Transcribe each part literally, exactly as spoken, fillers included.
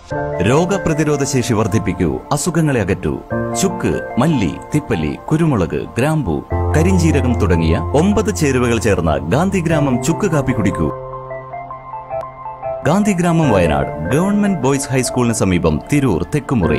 രോഗപ്രതിരോധ ശേഷി വർദ്ധിപ്പിക്കൂ, അസുഖങ്ങളെ അകറ്റൂ. ചുക്ക്, മല്ലി, തിപ്പല്ലി, കുരുമുളക്, ഗ്രാമ്പു, കരിഞ്ജീരകം തുടങ്ങിയ ഒമ്പത് ചേരുവകൾ ചേർന്ന ഗാന്ധിഗ്രാമം ചുക്ക് കാപ്പി കുടിക്കൂ. ഗാന്ധിഗ്രാമം, വയനാട് ഗവൺമെന്റ് ബോയ്സ് ഹൈസ്കൂളിന് സമീപം, തിരൂർ തെക്കുമുറി.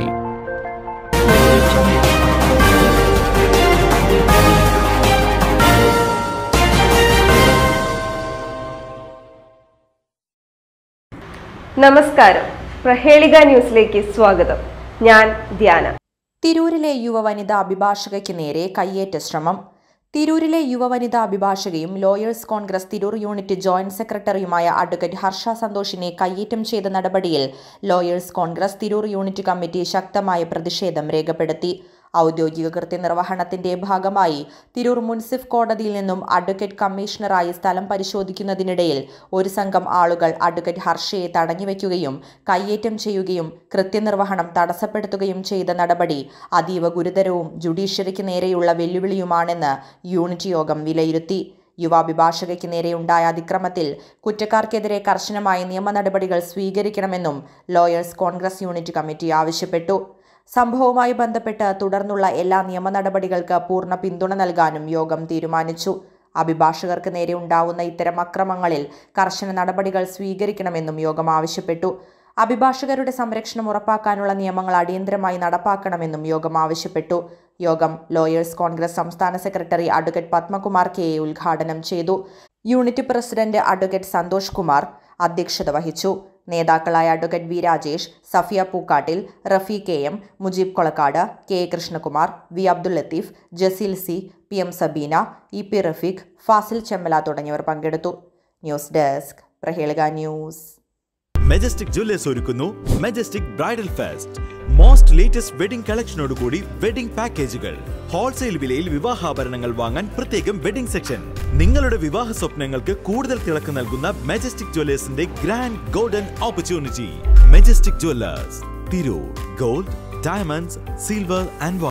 നമസ്കാരം, പ്രഹേളിക ന്യൂസിലേക്ക് സ്വാഗതം. ഞാൻ ധ്യാന. തിരൂരിലെ യുവവനിതാ അഭിഭാഷകയ്ക്ക് നേരെ കയ്യേറ്റ ശ്രമം. തിരൂരിലെ യുവവനിതാ അഭിഭാഷകയും Lawyers Congress Tirur unit joint സെക്രട്ടറിയുമായ അഡ്വക്കേറ്റ് ഹർഷ സന്തോഷിനെ കയ്യേറ്റം ചെയ്ത നടപടിയിൽ Lawyers Congress Tirur unit committee ശക്തമായ പ്രതിഷേധം രേഖപ്പെടുത്തി. ഔദ്യോഗിക കൃത്യനിർവഹണത്തിന്റെ ഭാഗമായി തിരൂർ മുൻസിഫ് കോടതിയിൽ നിന്നും അഡ്വക്കേറ്റ് കമ്മീഷണറായി സ്ഥലം പരിശോധിക്കുന്നതിനിടയിൽ ഒരു സംഘം ആളുകൾ അഡ്വക്കേറ്റ് ഹർഷയെ തടഞ്ഞുവെക്കുകയും കയ്യേറ്റം ചെയ്യുകയും കൃത്യനിർവഹണം തടസ്സപ്പെടുത്തുകയും ചെയ്ത നടപടി അതീവ ഗുരുതരവും ജുഡീഷ്യറിക്ക് നേരെയുള്ള വെല്ലുവിളിയുമാണെന്ന് യൂണിറ്റ് യോഗം വിലയിരുത്തി. യുവാഭിഭാഷകയ്ക്ക് നേരെയുണ്ടായ അതിക്രമത്തിൽ കുറ്റക്കാർക്കെതിരെ കർശനമായ നിയമ നടപടികൾ സ്വീകരിക്കണമെന്നും ലോയേഴ്സ് കോൺഗ്രസ് യൂണിറ്റ് കമ്മിറ്റി ആവശ്യപ്പെട്ടു. സംഭവവുമായി ബന്ധപ്പെട്ട് തുടർന്നുള്ള എല്ലാ നിയമ നടപടികൾക്ക് പൂർണ്ണ പിന്തുണ നൽകാനും യോഗം തീരുമാനിച്ചു. അഭിഭാഷകർക്ക് നേരെ ഉണ്ടാവുന്ന ഇത്തരം അക്രമങ്ങളിൽ കർശന നടപടികൾ സ്വീകരിക്കണമെന്നും യോഗം ആവശ്യപ്പെട്ടു. അഭിഭാഷകരുടെ സംരക്ഷണം ഉറപ്പാക്കാനുള്ള നിയമങ്ങൾ അടിയന്തരമായി നടപ്പാക്കണമെന്നും യോഗം ആവശ്യപ്പെട്ടു. യോഗം ലോയേഴ്സ് കോൺഗ്രസ് സംസ്ഥാന secretary advocate Padmakumar K A ഉദ്ഘാടനം ചെയ്തു. Unit president advocate Santhosh Kumar അധ്യക്ഷത വഹിച്ചു. നേതാക്കളായ advocate V Rajesh, Safiya Pookkattil, Rafeeq K M, Mujeeb Kolakkad, K A Krishnakumar, V Abdul Latheef, Jaseel C, P M Sabeena, E P Rafeeq, Fasil Chemmala തുടങ്ങിയവർ പങ്കെടുത്തു. News desk, Prahelika news. Majestic Jewellers ഒരുക്കുന്നു Majestic bridal fest. Most latest wedding കളക്ഷനോടുകൂടി വെഡിംഗ് പാക്കേജുകൾ. ഹോൾസെയിൽ വിലയിൽ വിവാഹാഭരണങ്ങൾ വാങ്ങാൻ പ്രത്യേകം വെഡിംഗ് സെക്ഷൻ. നിങ്ങളുടെ വിവാഹ സ്വപ്നങ്ങൾക്ക് കൂടുതൽ തിളക്കം നൽകുന്ന മെജസ്റ്റിക് ജ്വല്ലേഴ്സിന്റെ grand golden opportunity. Majestic Jewellers, Tirur. Gold, diamonds, silver and